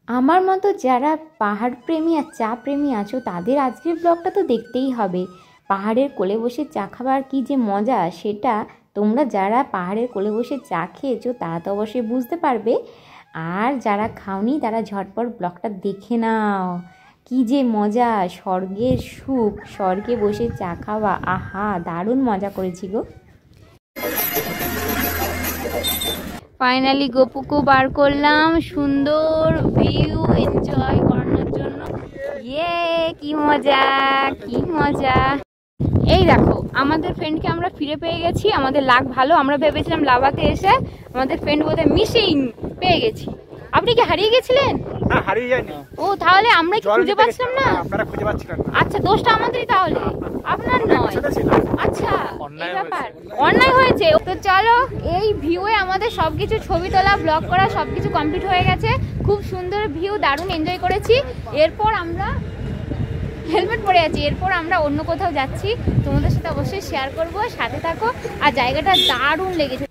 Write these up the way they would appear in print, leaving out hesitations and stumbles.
আমার মতো যারা পাহাড় প্রেমী আর চা প্রেমী আছো তাদের আজকের ব্লগটা তো দেখতেই হবে। পাহাড়ের কোলে বসে চা খাবার কী যে মজা, সেটা তোমরা যারা পাহাড়ের কোলে বসে চা খেয়েছো তারা তো অবশ্যই বুঝতে পারবে। আর যারা খাওনি তারা ঝটপট ব্লগটা দেখে নাও। কী যে মজা, স্বর্গের সুখ, স্বর্গে বসে চা খাওয়া, আহা দারুণ মজা করেছি গো। ফাইনালি গোপুকে বার করলাম সুন্দর ভিউ এনজয় করানোর জন্য। ইয়ে কি মজা, কি মজা। এই দেখো আমাদের ফ্রেন্ডকে আমরা ফিরে পেয়ে গেছি। আমাদের লাক ভালো, আমরা ভেবেছিলাম লাভাতে এসে আমাদের ফ্রেন্ড বোধহয় মিসিং পেয়ে গেছি। আপনি কি হারিয়ে গেছিলেন? না, হারিয়ে যায়নি। ও তাহলে আমরা কি খুঁজে পাচ্ছিলাম না? আপনারা খুঁজে পাচ্ছিলেন না। আচ্ছা দোষটা আমাদেরই, তাহলে আপনার নয়। আচ্ছা এই ব্যাপার, অন্যায় হয়েছে। তো চলো, এই ভিউয়ে আমাদের সবকিছু ছবি তোলা, ব্লগ করা সবকিছু কমপ্লিট হয়ে গেছে। খুব সুন্দর ভিউ, দারুণ এনজয় করেছি। এরপর আমরা হেলমেট পরে আছি, এরপর আমরা অন্য কোথাও যাচ্ছি, তোমাদের সাথে অবশ্যই শেয়ার করব, সাথে থাকো। আর জায়গাটা দারুণ লেগেছে।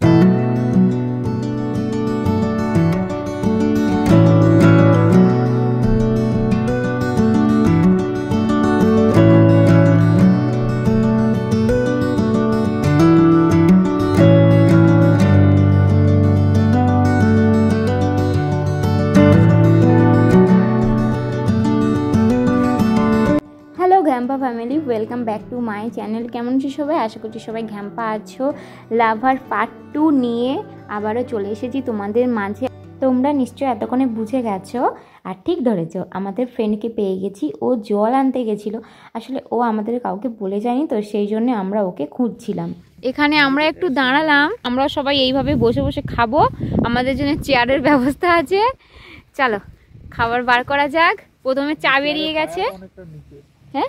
ঘ্যাম্পা family, welcome back to my channel. কেমন আছো সবাই? আশা করছি সবাই ঘ্যাম্পা আছো। লাভার পার্ট 2 নিয়ে আবারও চলে এসেছি তোমাদের মাঝে। তোমরা নিশ্চয়ই এতক্ষণে বুঝে গেছো আর ঠিক ধরেছো, আমাদের ফ্রেন্ডকে পেয়ে গেছি। ও জল আনতে গেছিলো, আসলে ও আমাদের কাউকে বলে যায়নি, তো সেই জন্য আমরা ওকে খুঁজছিলাম। এখানে আমরা একটু দাঁড়ালাম, আমরা সবাই এইভাবে বসে বসে খাবো। আমাদের জন্য চেয়ারের ব্যবস্থা আছে। চলো খাবার বার করা যাক। প্রথমে চা বেরিয়ে গেছে। হ্যাঁ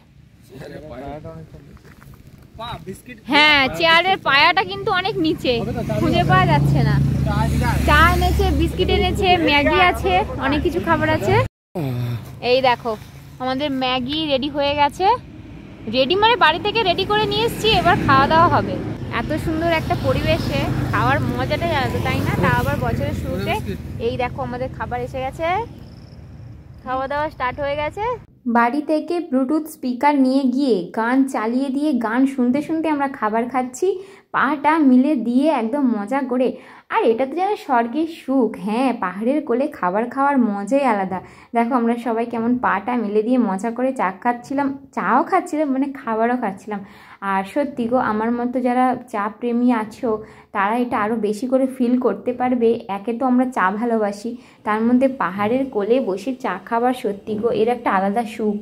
হ্যাঁ, চেয়ারের পায়াটা কিন্তু অনেক নিচে, খুঁজে পাওয়া যাচ্ছে না। চা এনেছে, বিস্কিট এনেছে, ম্যাগি আছে, অনেক কিছু খাবার আছে। এই দেখো আমাদের ম্যাগি রেডি হয়ে গেছে। রেডি মানে বাড়ি থেকে রেডি করে নিয়ে এসেছি, এবার খাওয়া দাওয়া হবে। এত সুন্দর একটা পরিবেশে খাওয়ার মজাটাই আলাদা, তাই না? তা আবার বছরের শুরুতে। এই দেখো আমাদের খাবার এসে গেছে, খাওয়া দাওয়া স্টার্ট হয়ে গেছে। বাড়ি থেকে ব্লুটুথ স্পিকার নিয়ে গিয়ে গান চালিয়ে দিয়ে গান শুনতে শুনতে আমরা খাবার খাচ্ছি, পাটা মিলে দিয়ে একদম মজা করে। আর এটা তো যেন স্বর্গের সুখ। হ্যাঁ, পাহাড়ের কোলে খাবার খাওয়ার মজাই আলাদা। দেখো আমরা সবাই কেমন পাটা মিলে দিয়ে মজা করে চা খাচ্ছিলাম, চাও খাচ্ছিলাম, মানে খাবারও খাচ্ছিলাম। আর সত্যি গো, আমার মতো যারা চা প্রেমী আছো তারা এটা আরও বেশি করে ফিল করতে পারবে। একে তো আমরা চা ভালোবাসি, তার মধ্যে পাহাড়ের কোলে বসে চা খাবার, সত্যি গো এর একটা আলাদা সুখ।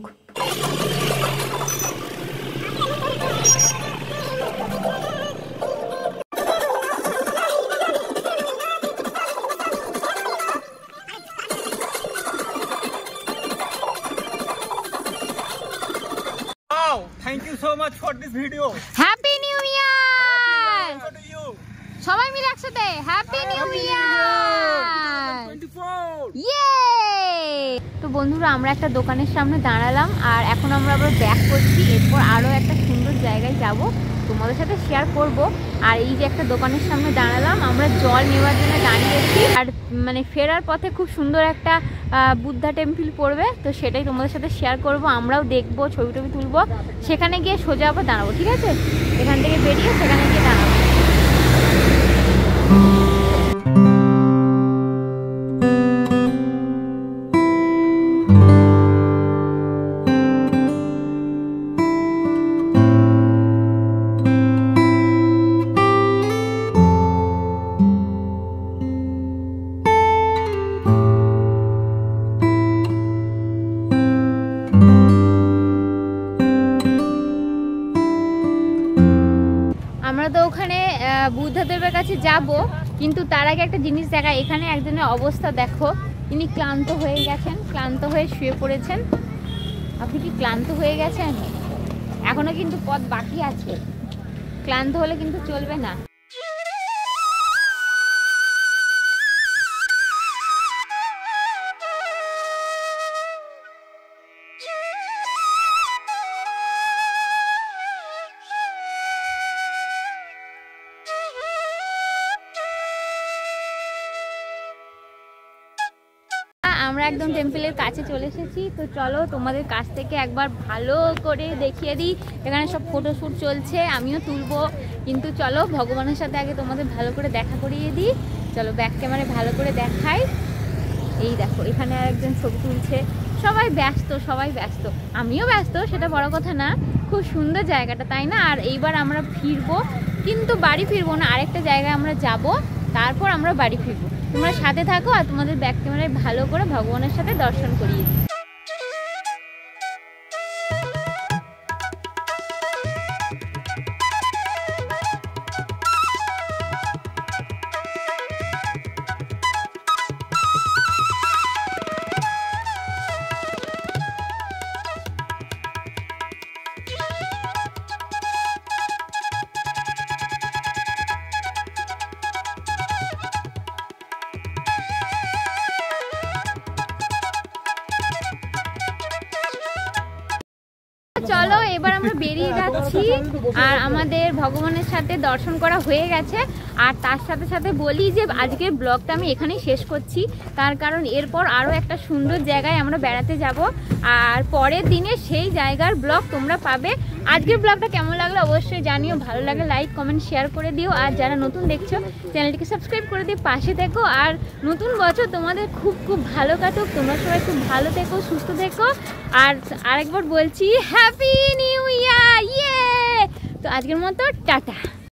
Thank you so much for this video. Happy new year! সবাই মিলে একসাথে হ্যাপি নিউ ইয়ার! ইয়ে! তো বন্ধুরা, আমরা একটা দোকানের সামনে দাঁড়ালাম আর এখন আমরা আবার ব্যাক করছি। এরপর আরও একটা সুন্দর জায়গায় যাব, তোমাদের সাথে শেয়ার করব। আর এই যে একটা দোকানের সামনে দাঁড়ালাম, আমরা জল নেওয়ার জন্য দাঁড়িয়েছি। আর মানে ফেরার পথে খুব সুন্দর একটা বুদ্ধা টেম্পল পড়বে, তো সেটাই তোমাদের সাথে শেয়ার করব। আমরাও দেখবো, ছবি টবি তুলবো, সেখানে গিয়ে সোজা আবার দাঁড়াবো। ঠিক আছে, এখান থেকে বেরিয়ে সেখানে গিয়ে দাঁড়াবো। আমরা তো ওখানে বুদ্ধদেবের কাছে যাব, কিন্তু তার আগে একটা জিনিস দেখা। এখানে একজনের অবস্থা দেখো, তিনি ক্লান্ত হয়ে গেছেন, ক্লান্ত হয়ে শুয়ে পড়েছেন। আপনি কি ক্লান্ত হয়ে গেছেন? এখনো কিন্তু পথ বাকি আছে, ক্লান্ত হলে কিন্তু চলবে না। আমরা একদম টেম্পলের কাছে চলে এসেছি। তো চলো তোমাদের কাছ থেকে একবার ভালো করে দেখিয়ে দিই। এখানে সব ফটোশ্যুট চলছে, আমিও তুলবো, কিন্তু চলো ভগবানের সাথে আগে তোমাদের ভালো করে দেখা করিয়ে দিই। চলো ব্যাক ক্যামেরায় ভালো করে দেখাই। এই দেখো এখানে আরেকজন ছবি তুলছে, সবাই ব্যস্ত, সবাই ব্যস্ত, আমিও ব্যস্ত, সেটা বড় কথা না। খুব সুন্দর জায়গাটা, তাই না? আর এইবার আমরা ফিরবো, কিন্তু বাড়ি ফিরবো না, আরেকটা জায়গায় আমরা যাব, তারপর আমরা বাড়ি ফিরবো। তোমরা সাথে থাকো আর তোমাদের ব্যাক ক্যামেরায় ভালো করে ভগবানের সাথে দর্শন করিয়ে দিই। চলো এবার আমরা বেরিয়ে যাচ্ছি, আর আমাদের ভগবানের সাথে দর্শন করা হয়ে গেছে। আর তার সাথে সাথে বলি যে আজকের ব্লগটা আমি এখানেই শেষ করছি, তার কারণ এরপর আরও একটা সুন্দর জায়গায় আমরা বেড়াতে যাব, আর পরের দিনে সেই জায়গার ব্লগ তোমরা পাবে। আজকের ব্লগটা কেমন লাগলো অবশ্যই জানিও, ভালো লাগলে লাইক কমেন্ট শেয়ার করে দিও, আর যারা নতুন দেখছো চ্যানেলটিকে সাবস্ক্রাইব করে দিয়ে পাশে থেকো। আর নতুন বছর তোমাদের খুব খুব ভালো কাটুক, তোমরা সবাই খুব ভালো থেকো, সুস্থ থেকো। আর আরেকবার বলছি হ্যাপি নিউ ইয়ার। ইয়ে! তো আজকের মতো টাটা।